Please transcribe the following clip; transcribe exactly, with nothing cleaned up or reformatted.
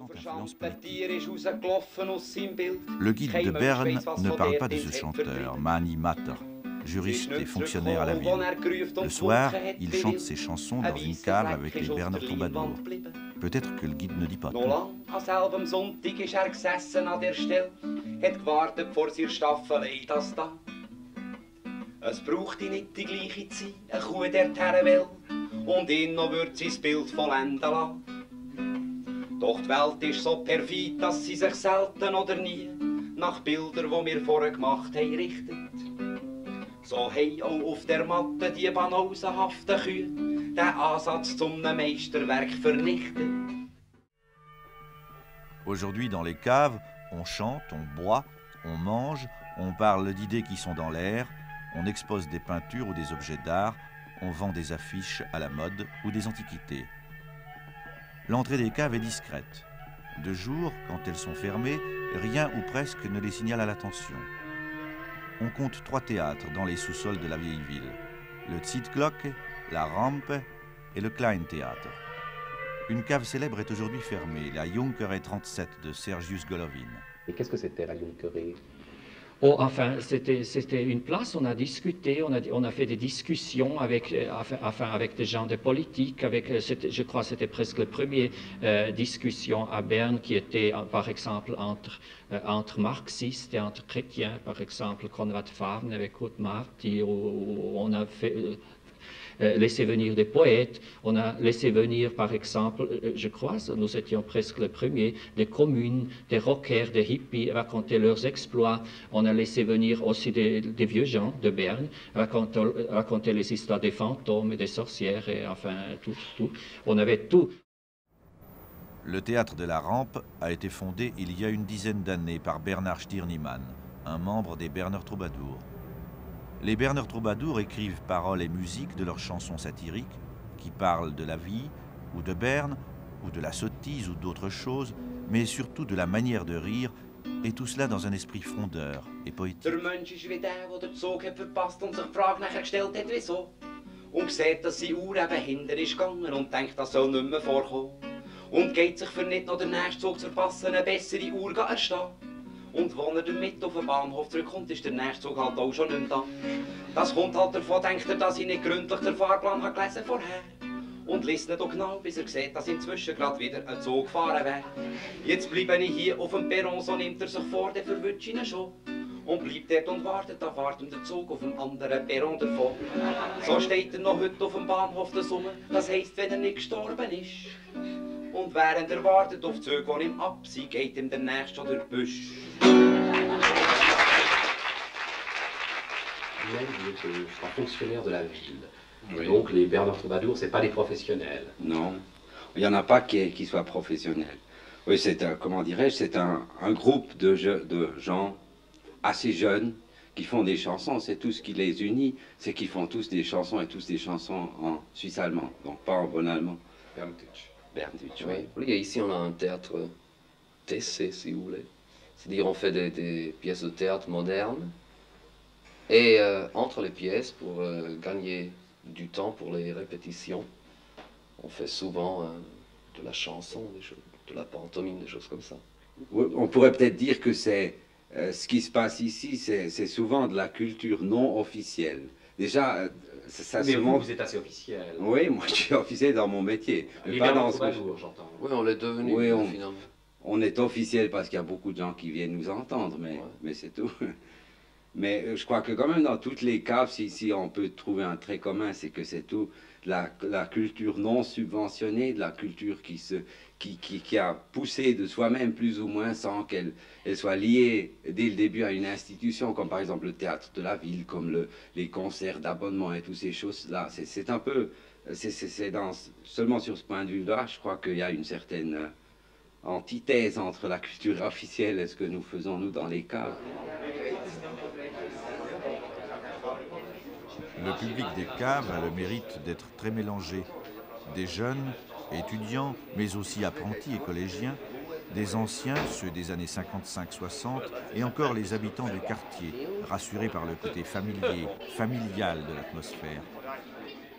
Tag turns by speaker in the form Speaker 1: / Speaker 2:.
Speaker 1: importante influence politique. Le guide de Berne ne parle pas de ce chanteur, Mani Matter, juriste et fonctionnaire à la ville. Le soir, il chante ses chansons dans une cave avec les Berner troubadours. Peut-être que le guide ne dit pas tout.
Speaker 2: Es braucht nicht die gleiche Zeit, eine Kuh dorthin will, und ihn noch wird sein Bild vollenden lassen. Doch die Welt ist so perfid, dass sie sich selten oder nie nach Bildern, die wir vorher gemacht haben, richtet. So haben auch auf der Matte die banausenhaften Kühe den Ansatz zum Meisterwerk vernichtet.
Speaker 1: Aujourd'hui, dans les caves, on chante, on boit, on mange, on parle d'idées qui sont dans l'air. On expose des peintures ou des objets d'art, on vend des affiches à la mode ou des antiquités. L'entrée des caves est discrète. De jour, quand elles sont fermées, rien ou presque ne les signale à l'attention. On compte trois théâtres dans les sous-sols de la vieille ville. Le Zeitglocke, la Rampe et le Kleintheater. Une cave célèbre est aujourd'hui fermée, la Junkere trente-sept de Sergius Golovin.
Speaker 3: Et qu'est-ce que c'était la Junkere?
Speaker 4: Oh, enfin, c'était une place, on a discuté, on a, on a fait des discussions avec, enfin, enfin, avec des gens de politique, avec, je crois que c'était presque la première euh, discussion à Berne qui était, par exemple, entre, euh, entre marxistes et entre chrétiens, par exemple, Konrad Farn avec Kurt Marti, où, où on a fait... Euh, Euh, laisser venir des poètes, on a laissé venir par exemple, euh, je crois, nous étions presque les premiers, des communes, des rockers, des hippies raconter leurs exploits, on a laissé venir aussi des, des vieux gens de Berne, raconter, raconter les histoires des fantômes et des sorcières, et enfin tout, tout, on avait tout.
Speaker 1: Le théâtre de la Rampe a été fondé il y a une dizaine d'années par Bernard Stirnimann, un membre des Berner troubadours. Les Berner troubadours écrivent paroles et musique de leurs chansons satiriques qui parlent de la vie, ou de Berne, ou de la sottise, ou d'autres choses, mais surtout de la manière de rire, et tout cela dans un esprit frondeur et poétique.
Speaker 2: Der Mensch ist wie der, der den Zug hat verpasst und sich die Frage nachher gestellt hat, wieso. Und sieht, dass seine Uhr eben hinter ist gegangen und denkt, das soll nicht mehr vorkommen. Und geht sich für nicht noch den nächsten Zug zu verpassen, eine bessere Uhr erstehen. Und wenn er damit auf den Bahnhof zurückkommt, ist der nächste Zug halt auch schon nicht da. Das kommt halt davon, denkt er, dass ich nicht gründlich den Fahrplan habe gelesen vorher. Und liest nicht auch genau, bis er sieht, dass inzwischen gerade wieder ein Zug gefahren wäre. Jetzt bleibe ich hier auf dem Perron, so nimmt er sich vor, der verwünscht ihn schon. Und bleibt dort und wartet, da wartet der Zug auf dem anderen Perron davon. So steht er noch heute auf dem Bahnhof der Summe, das heisst, wenn er nicht gestorben ist. Und während er wartet auf Züge, die ihm abziehen, geht ihm der nächste schon durch die Büsche.
Speaker 3: C'est un fonctionnaire de la ville. Oui. Donc les Berner troubadours, c'est pas des professionnels.
Speaker 5: Non, il n'y en a pas qui, qui soient professionnels. Oui, c'est un, comment dirais-je, c'est un, un groupe de, je, de gens assez jeunes qui font des chansons. C'est tout ce qui les unit, c'est qu'ils font tous des chansons et tous des chansons en suisse allemand, donc pas en bon allemand.
Speaker 3: Berndeutsch.
Speaker 5: Berndeutsch,
Speaker 6: oui. Oui, et ici on a un théâtre T C, si vous voulez. C'est-à-dire on fait des, des pièces de théâtre modernes. Et euh, entre les pièces, pour euh, gagner du temps pour les répétitions, on fait souvent euh, de la chanson, des choses, de la pantomime, des choses comme ça.
Speaker 5: On pourrait peut-être dire que c'est euh, ce qui se passe ici, c'est souvent de la culture non officielle. Déjà, euh, ça
Speaker 3: Mais
Speaker 5: se
Speaker 3: vous,
Speaker 5: montre...
Speaker 3: vous êtes assez officiel.
Speaker 5: Oui, moi je suis officiel dans mon métier.
Speaker 3: Les
Speaker 5: pas
Speaker 3: Berner
Speaker 5: dans ce que je-
Speaker 3: troubadours, j'entends.
Speaker 6: Oui, on l'est devenu
Speaker 5: Oui, on-
Speaker 6: finalement.
Speaker 5: On est officiel parce qu'il y a beaucoup de gens qui viennent nous entendre, mais,
Speaker 6: Ouais.
Speaker 5: mais c'est tout. Mais euh, je crois que quand même dans toutes les caves, si, si on peut trouver un trait commun, c'est que c'est tout la, la culture non subventionnée, de la culture qui, se, qui, qui, qui a poussé de soi-même plus ou moins sans qu'elle elle soit liée dès le début à une institution, comme par exemple le théâtre de la ville, comme le, les concerts d'abonnement et toutes ces choses-là. C'est un peu, c'est dans seulement sur ce point de vue-là, je crois qu'il y a une certaine euh, antithèse entre la culture officielle et ce que nous faisons nous dans les caves.
Speaker 1: Le public des caves a le mérite d'être très mélangé. Des jeunes, étudiants, mais aussi apprentis et collégiens, des anciens, ceux des années cinquante-cinq soixante, et encore les habitants du quartier, rassurés par le côté familier, familial de l'atmosphère.